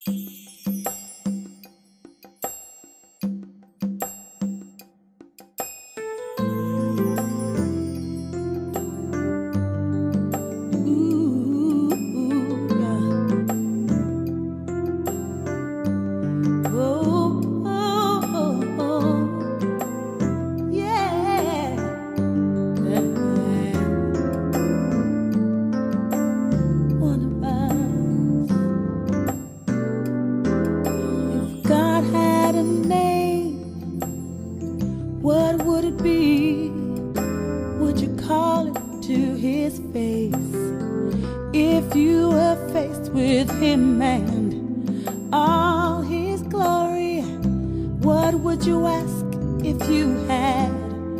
What would it be? Would you call it to his face? If you were faced with him and all his glory, what would you ask if you had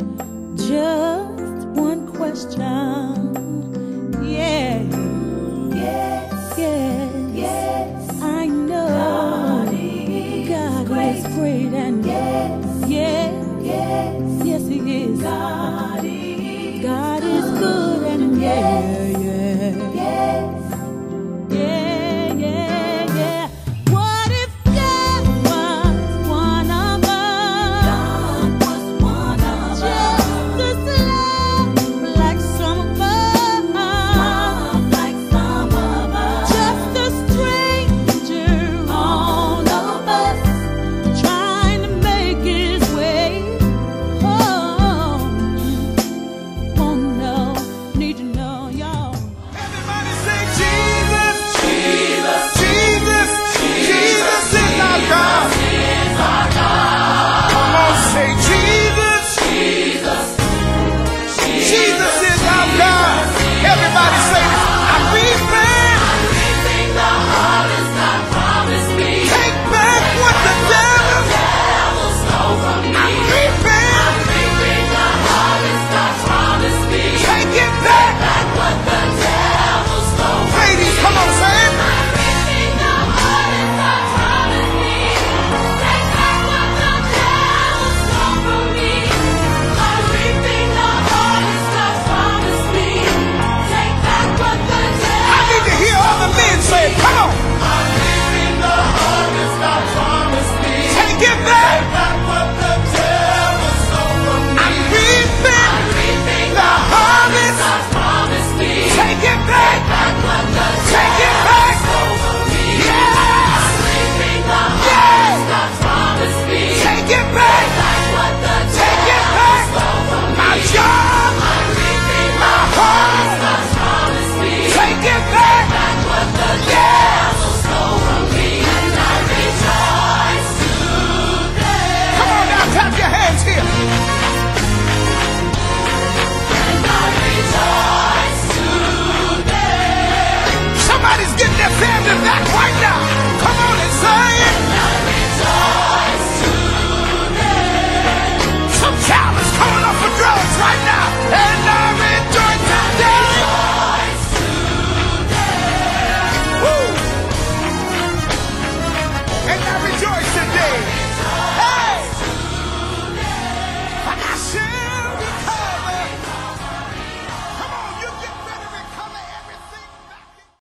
just one question? Yeah. Yes. Yes. Yes. I know God is great and yes. Yes. Yes, yes, He is. God is good and yes, yeah, yeah, yeah. What if God was one of us? God was one of us. Just as love like some of us. Love like some of us. Just a stranger, all of us, trying to make His way. Today.